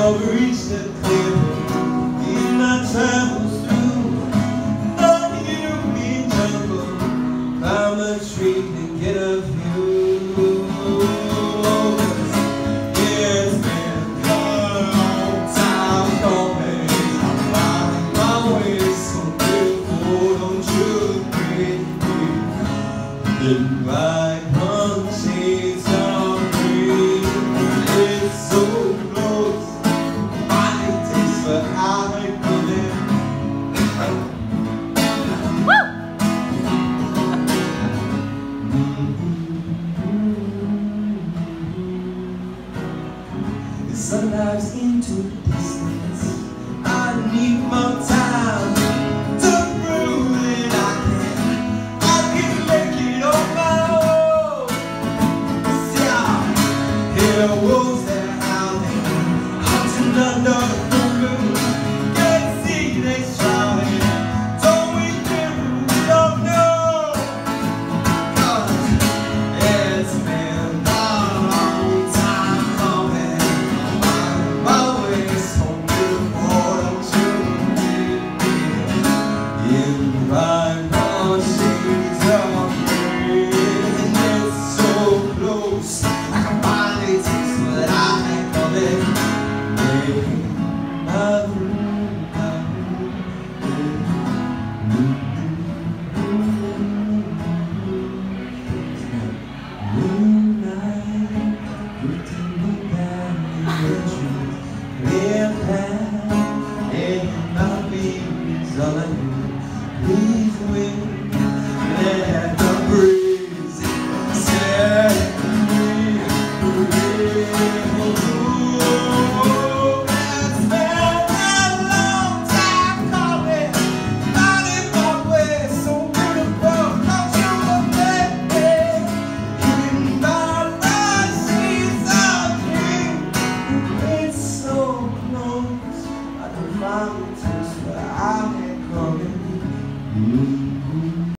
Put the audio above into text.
I've reached the clearing in my travels through the European jungle. Climb a tree to get a view. Yeah, it's been a long time coming. I'm finding my way so beautiful, don't you agree? The right punches of green, it's so close. Body tastes what I put in. The sun dives into the distance. I need more time to prove that I can make it on my own. Hear the wolves that are howling, hunting under the moon. Can't see they shouting, don't we care? We don't know. 'Cause it's been a long time coming. My way so beautiful, don't you agree? In the right shades of green, it's so close. I can finally taste what I think of it. Moonlight, drifting down the trees, clear path, and my baby's all I